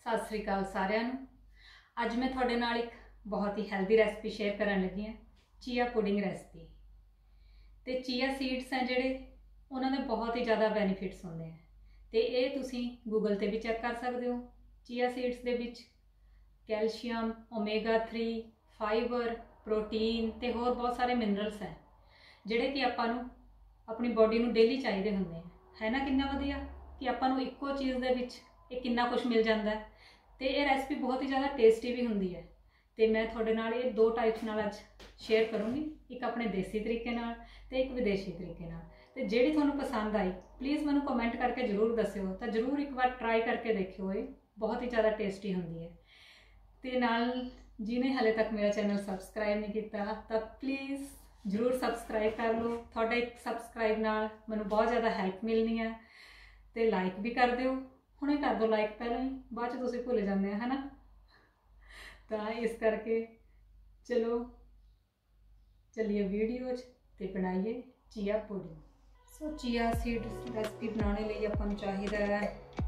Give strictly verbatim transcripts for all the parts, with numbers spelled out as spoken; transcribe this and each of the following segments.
सत श्री अकाल सारिਆਂ ਨੂੰ। ਅੱਜ मैं ਤੁਹਾਡੇ ਨਾਲ एक बहुत ही हैल्दी रेसिपी शेयर करन लगी हाँ, चीया पुडिंग रेसिपी। तो चीया सीड्स हैं ਜਿਹੜੇ ਉਹਨਾਂ ਦੇ बहुत ही ज़्यादा बेनीफिट्स ਹੁੰਦੇ हैं। तो ये ਤੁਸੀਂ गूगल ਤੇ भी चेक कर सकते हो। चीया सीड्स ਦੇ ਵਿੱਚ calcium, omega three, fibre, protein ਤੇ ਹੋਰ बहुत सारे मिनरल्स हैं ਜਿਹੜੇ कि ਆਪਾਂ ਨੂੰ अपनी बॉडी ਨੂੰ डेली चाहिए ਹੁੰਦੇ हैं। है ना कितना ਵਧੀਆ कि ਆਪਾਂ ਨੂੰ ਇੱਕੋ चीज़ ਦੇ ਵਿੱਚ ਇਹ कितना कुछ मिल जाता है। तो ये रेसिपी बहुत ही ज़्यादा टेस्टी भी होंगी है। तो मैं थोड़े नाल ये दो टाइप्स नाल अज शेयर करूँगी, एक अपने देसी तरीके नाल ते एक विदेशी तरीके नाल। तो जिहड़ी तुहानूं पसंद आई प्लीज़ मैनूं कमेंट करके जरूर दस्सिओ, तो जरूर एक बार ट्राई करके देखियो, ये बहुत ही ज़्यादा टेस्टी होंगी है। तो नाल जिन्हें हाले तक मेरा चैनल सबसक्राइब नहीं किया तो प्लीज़ जरूर सबसक्राइब कर लो। तुहाडे एक सबसक्राइब नाल मैनूं बहुत ज़्यादा हैल्प मिलनी है। तो लाइक भी कर दिओ, हुणे कर दो लाइक, पहले ही बाद च तुसीं भुल जांदे है ना। तो इस करके चलो चलिए वीडियो ते बनाइए chia pudding. So chia seeds recipe बनाने लिए अपन चाहिए है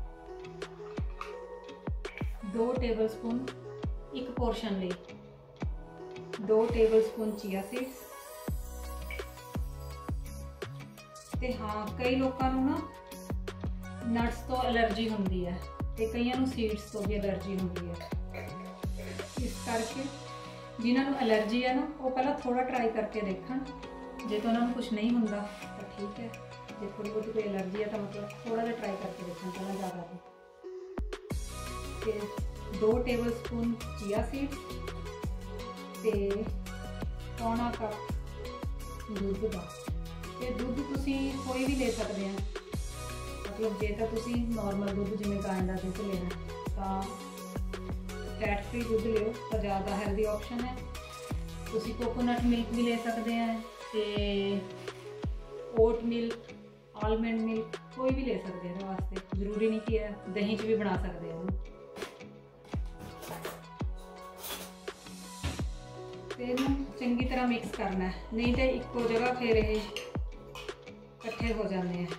दो टेबल स्पून, एक पोर्शन ले दो टेबल स्पून चीया सीड्स। ते हाँ, कई लोगों को ना नट्स तो एलर्जी होंगी है, तो कईयां सीड्स तो भी एलर्जी होंगी है। इस करके जिन्होंने एलर्जी है ना वो पहला थोड़ा ट्राई करके देखन, जे तो उन्होंने कुछ नहीं होंगे तो ठीक है, जो थोड़ी बहुत कोई एलर्जी है तो मतलब थोड़ा जहा ट्राई करके देखन पहला ज़्यादा नहीं। दो टेबल स्पून चिया सीड्स ते पौना कप दूध का। ते दूध तुसी कोई भी ले सकते हैं, मतलब जे तो तुसी नॉर्मल दूध जिमें गाय का दूध लेना तो फैट फ्री दूध लियो तो ज़्यादा हैल्दी ऑप्शन है। तुसी कोकोनट मिल्क भी ले सकते हैं, तो ओट मिल्क, आलमंड मिल्क कोई भी ले सकते हैं वास्ते, जरूरी नहीं कि है दही च भी बना सकते हैं। तो चंगी तरह मिक्स करना है, नहीं तो इको जगह फिर ये इकट्ठे हो जाते हैं।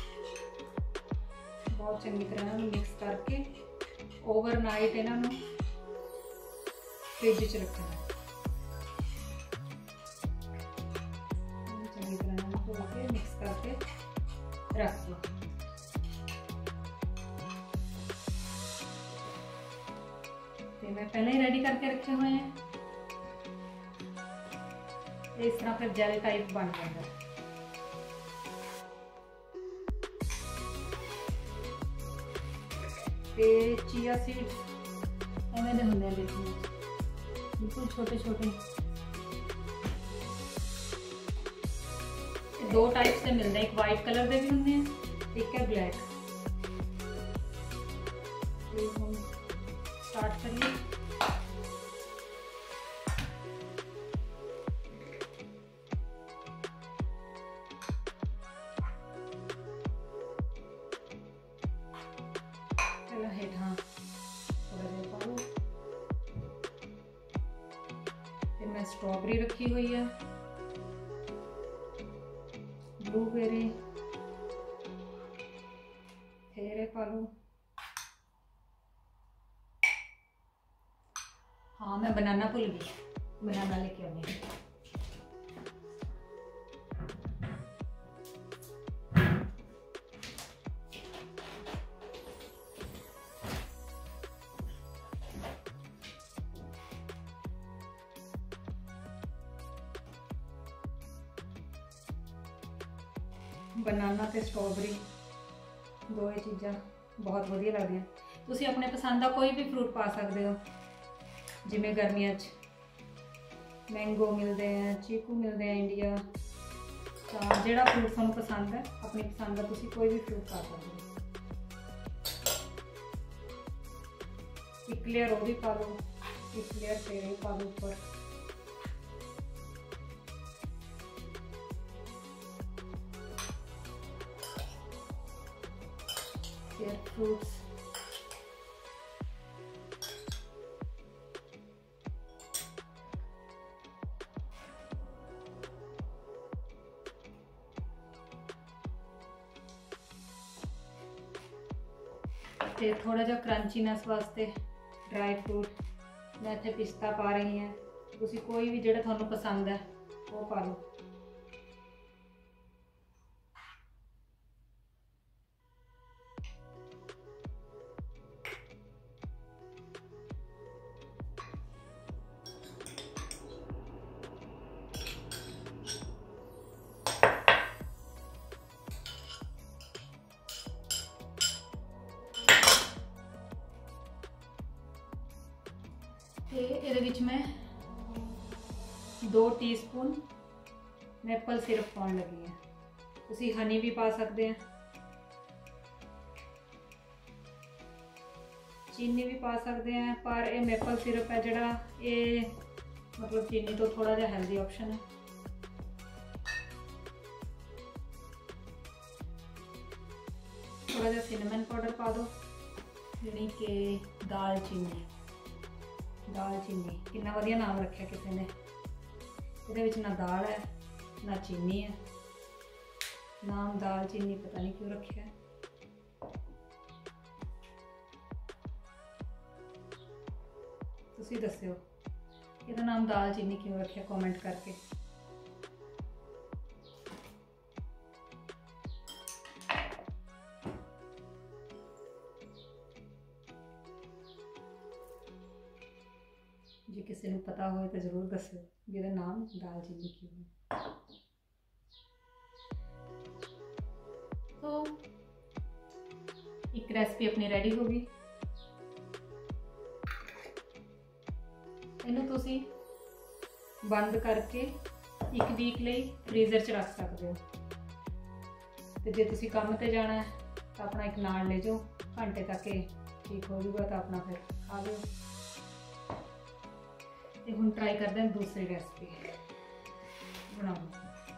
बहुत चंगी तरह इन्हों मिक्स करके ओवरनाइट इन्हों फ्रिज च रखना है। चंगी तरह धो के मिक्स करके रख दो। तो मैं पहले ही रेडी करके रखे हुए हैं। इस तरह फिर जेल टाइप बन जाता है। ते चिया सीड्स एवं दे होंगे देखने बिल्कुल छोटे छोटे। दो टाइप से मिलते हैं, एक वाइट कलर के भी होंगे हैं, एक है ब्लैक। तो हम स्टार्ट करिए। हेठा थोड़ा जहा पा लो। फिर मैं स्ट्रॉबेरी रखी हुई है, ब्लूबेरी फिर पा लो। हाँ मैं बनाना भूल गई, बनाना लेके आऊँगी। बनाना ते स्ट्रॉबेरी दो ये चीज़ा बहुत वधिया लगदी हैं। तुसी अपने पसंद का कोई भी फ्रूट पा सकते हो, जिमें गर्मियां च मैंगो मिलते हैं, चीकू मिलते हैं इंडिया। तो जिहड़ा फ्रूट तुहानूं पसंद है अपनी पसंद का तुसी कोई भी फ्रूट पा सकते हो। एक लेयर वो भी पा लो, एक लेयर फिर पा लो ऊपर। फिर फ्रूट्स तो ਤੇ थोड़ा ਜਿਹਾ क्रंचीनेस वास्ते ड्राई फ्रूट मैं इत्थे पिस्ता पा रही हैं। तुसी कोई भी जिहड़ा तुहानूं पसंद है वो पा लो। ਤੇ ਇਹਦੇ ਵਿੱਚ मैं दो टीस्पून मैपल सिरप पाउण लगी है। तुसी हनी भी पा सकते हैं, चीनी भी पा सकते हैं, पर ये मैपल सिरप है जिहड़ा ये मतलब चीनी तो थोड़ा जिहा हेल्दी ऑप्शन है। थोड़ा जिहा सिनेमन पाउडर पा दो, यानी कि दाल चीनी। दाल चीनी कितना वधिया नाम रखा किसी ने। ਇਹਦੇ ਵਿੱਚ ना दाल है ना चीनी है, नाम दाल चीनी पता नहीं क्यों रखा है। तुसी दस्सिओ ਇਹਦਾ नाम दाल चीनी क्यों रखा, कमेंट करके। जे किसी को पता हो तो जरूर दस्यो भी ਇਹਦਾ नाम दाल चीनी क्यों है। तो एक रेसिपी अपनी रेडी हो गई। इनू तुसी बंद करके एक वीक लिए फ्रीजर च रख सकते हो। तो जे तुसी काम ते जाना है तो अपना एक नाल ले जाओ, घंटे तक ठीक हो जाएगा तो अपना फिर खा लो। ਤੇ ਹੁਣ ट्राई करते हैं दूसरी रेसिपी बनाओ।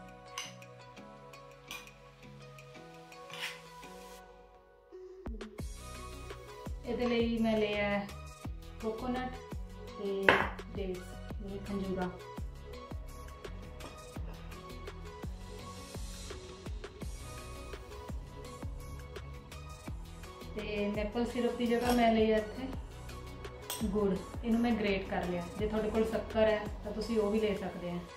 ਇਹਦੇ ਲਈ मैं लिया कोकोनट ਤੇ डेट्स ये खंजूरा। ਤੇ मैपल सिरप की जगह मैं लिया इत्थे गुड़। इनू मैं ग्रेट कर लिया। जे थोड़े कोल शक्कर है तो तुसी वो भी ले सकते हैं।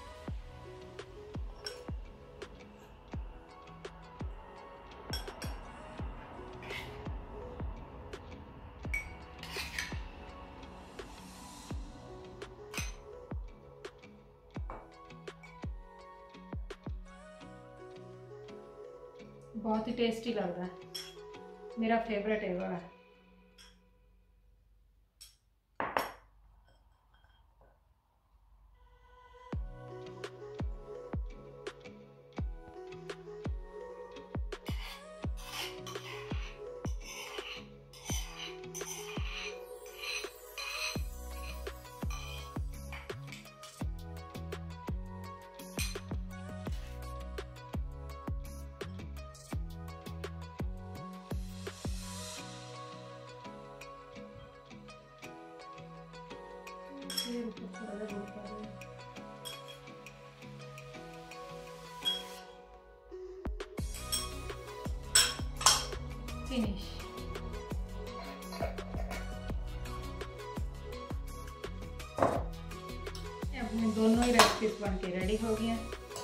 बहुत ही टेस्टी लगता है, मेरा फेवरेट है वाला। फिनिश। अपने दोनों ही रेसिपीज बन के रेडी हो गई हैं।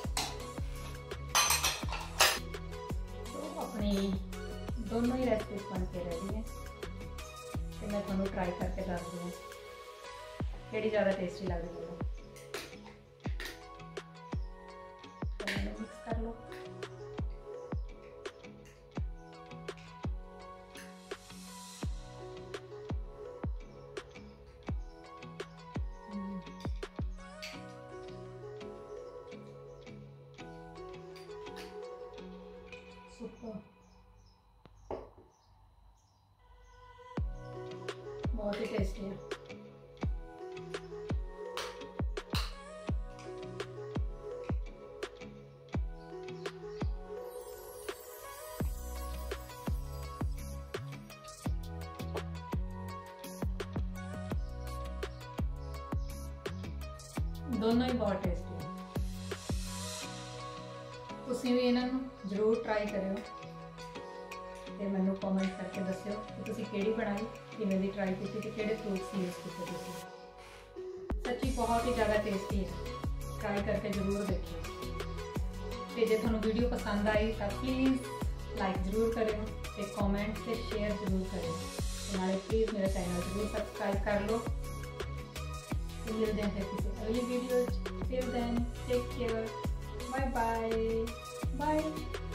तो अपनी दोनों ही रेसिपीज बन के रेडी है। तो मैं थोड़ा ट्राई करके दस दूँ केड़ी ज़्यादा टेस्टी लग रही है। तो मिक्स कर लो। सुपर, बहुत ही टेस्टी है। दोनों ही बहुत टेस्टी है। तुसीं भी इन्हां नूं जरूर ट्राई करियो। ਤੇ ਮੈਨੂੰ ਕਮੈਂਟ ਕਰਕੇ ਦੱਸਿਓ ਕਿ ਤੁਸੀਂ ਕਿਹੜੀ ਬਣਾਈ, ਕਿਵੇਂ ਦੀ ਟਰਾਈ ਕੀਤੀ ਤੇ ਕਿਹੜੇ ਫਰੂਟਸ ਯੂਜ਼ ਕੀਤੇ ਤੁਸੀਂ। ਸੱਚੀ ਬਹੁਤ ਹੀ ਜ਼ਿਆਦਾ ਟੇਸਟੀ ਹੈ, ट्राई करके जरूर देखिए। तो जो थोड़ा वीडियो पसंद आई तो प्लीज़ लाइक जरूर करें तो कमेंट से शेयर जरूर करें, तो नाले प्लीज़ मेरा चैनल जरूर सब्सक्राइब कर लो। तो मिलते हैं फिर किसी अगली video. Till then take care, bye bye bye.